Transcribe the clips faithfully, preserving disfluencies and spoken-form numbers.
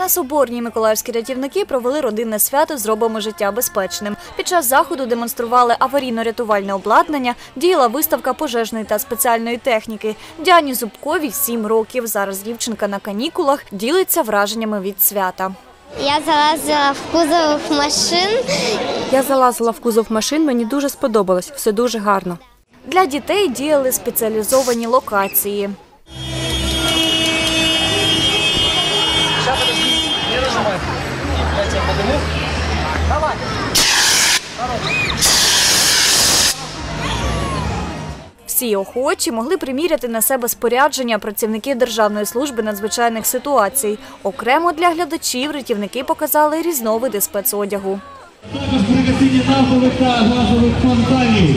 На Соборній миколаївські рятівники провели родинне свято «Зробимо життя безпечним». Під час заходу демонстрували аварійно-рятувальне обладнання, діяла виставка пожежної та спеціальної техніки. Діані Зубковій сім років. Зараз дівчинка на канікулах ділиться враженнями від свята. Я залазила в кузов машин. Я залазила в кузов машин, мені дуже сподобалось, все дуже гарно. Для дітей діяли спеціалізовані локації. Всі охочі могли приміряти на себе спорядження працівників Державної служби надзвичайних ситуацій. Окремо для глядачів рятівники показали різновиди спецодягу. Також пригасіння нафтових та газових фонтанів.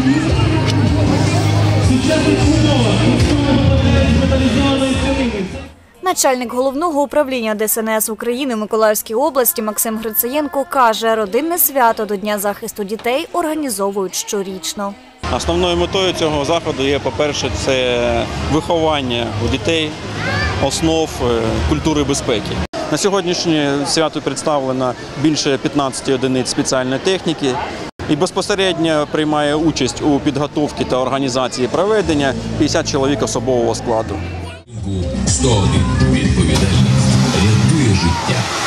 В сучасних умовах використовують з металізованої цілини. Начальник головного управління Де Ес Ен Ес України в Миколаївській області Максим Грицаєнко каже, родинне свято до Дня захисту дітей організовують щорічно. Основною метою цього заходу є, по-перше, це виховання у дітей основ культури безпеки. На сьогоднішнє свято представлено більше п'ятнадцяти одиниць спеціальної техніки і безпосередньо приймає участь у підготовці та організації проведення п'ятдесят чоловік особового складу. сто один. Відповідальність рятує життя.